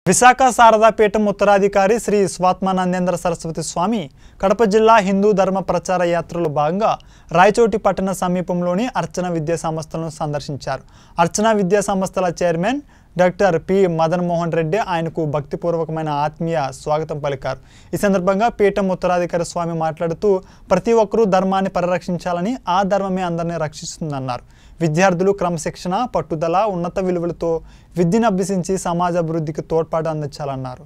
విశాఖ శారదాపీఠం ఉత్తరాధికారి శ్రీ స్వాత్మానందేంద్ర సరస్వతి స్వామి కడప జిల్లా హిందూ ధర్మ ప్రచార యాత్రలో భాగంగా రాయచోటి పట్టణ సమీపంలోని అర్చన విద్యా సంస్థలను సందర్శించారు. అర్చన విద్యా సంస్థల chairman doctor P Madan Mohan Reddy ఆయనకు భక్తిపూర్వకమైన ఆత్మీయ స్వాగతం పలికారు. ఈ సందర్భంగా పీఠం ఉత్తరాధికారి స్వామి మాట్లాడుతూ ప్రతి ఒక్కరూ ధర్మాన్ని పరిరక్షించాలని, ఆ ధర్మమే అందరినీ రక్షిస్తుందన్నారు. విద్యార్థులు క్రమశిక్షణ, పట్టుదల, ఉన్నత విలువలతో విద్యను అభ్యసించి సమాజ అభివృద్ధికి తోడ్పాటు అందించాలన్నారు.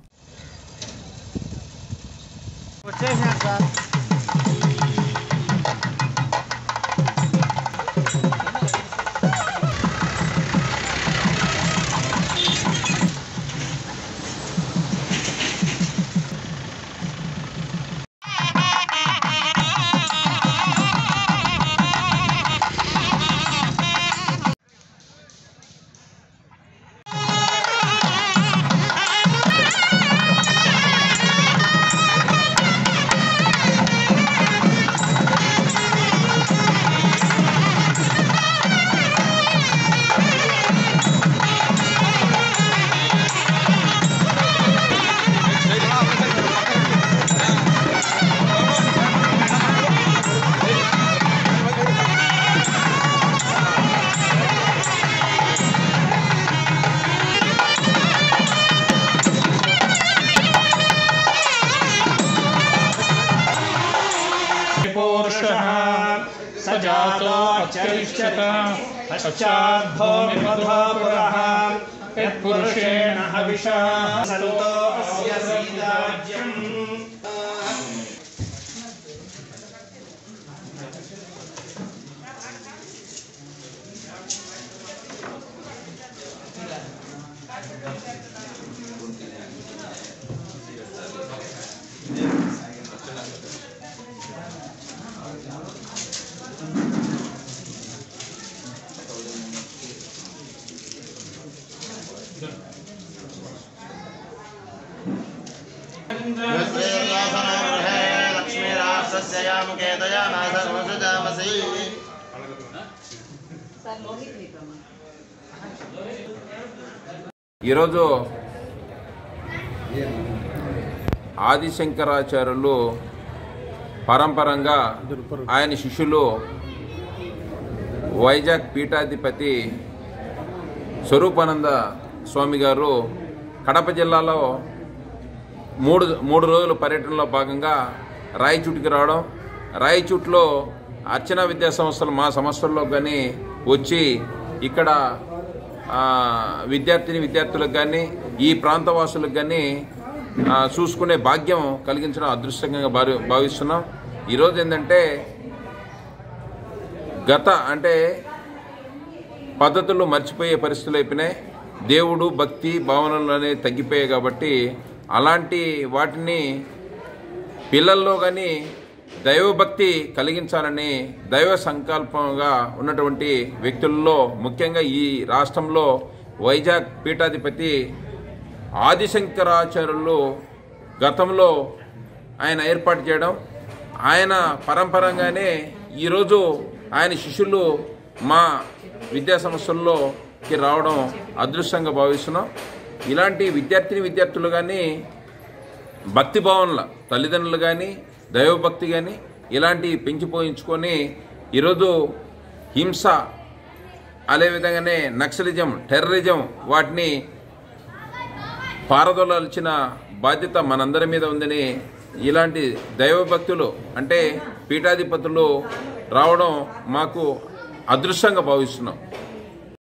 सजातो अचरिष्यत पश्चाद्भूमिमधोपुरः यत्पुरुषेण हविषा सन्तो अस्य सीताज्यम् ఈరోజు ఆదిశంకరాచార్యులు పరంపరంగా ఆయన శిష్యులు వైజాగ్ పీఠాధిపతి స్వరూపానంద స్వామి గారు కడప జిల్లాలో మూడు రోజుల పర్యటనలో భాగంగా రాయచూటికి రావడం, రాయచూట్లో అర్చన విద్యా సంస్థలు మా సంస్థల్లో కానీ వచ్చి ఇక్కడ విద్యార్థులకు కానీ ఈ ప్రాంతవాసులకు కానీ చూసుకునే భాగ్యం కలిగించడం అదృష్టంగా భావిస్తున్నాం. ఈరోజు ఏంటంటే అంటే పద్ధతులు మర్చిపోయే పరిస్థితులు అయిపోయినాయి. దేవుడు భక్తి భావనలు అనేవి తగ్గిపోయాయి. కాబట్టి అలాంటి వాటిని పిల్లల్లో కానీ దైవభక్తి కలిగించాలని దైవ సంకల్పంగా ఉన్నటువంటి వ్యక్తుల్లో ముఖ్యంగా ఈ రాష్ట్రంలో వైజాగ్ పీఠాధిపతి ఆదిశంకరాచార్యులు గతంలో ఆయన ఏర్పాటు చేయడం, ఆయన పరంపరంగానే ఈరోజు ఆయన శిష్యులు మా విద్యా సంస్థల్లోకి రావడం అదృష్టంగా భావిస్తున్నాం. ఇలాంటి విద్యార్థులు కానీ భక్తిభావనల తల్లిదండ్రులు కానీ దైవభక్తి కానీ ఇలాంటివి పెంచిపోయించుకొని ఈరోజు హింస, అదేవిధంగానే నక్సలిజం, టెర్రరిజం వాటిని పారదోలాల్సిన బాధ్యత మనందరి మీద ఉందని ఇలాంటి దైవభక్తులు అంటే పీఠాధిపతులు రావడం మాకు అదృష్టంగా భావిస్తున్నాం.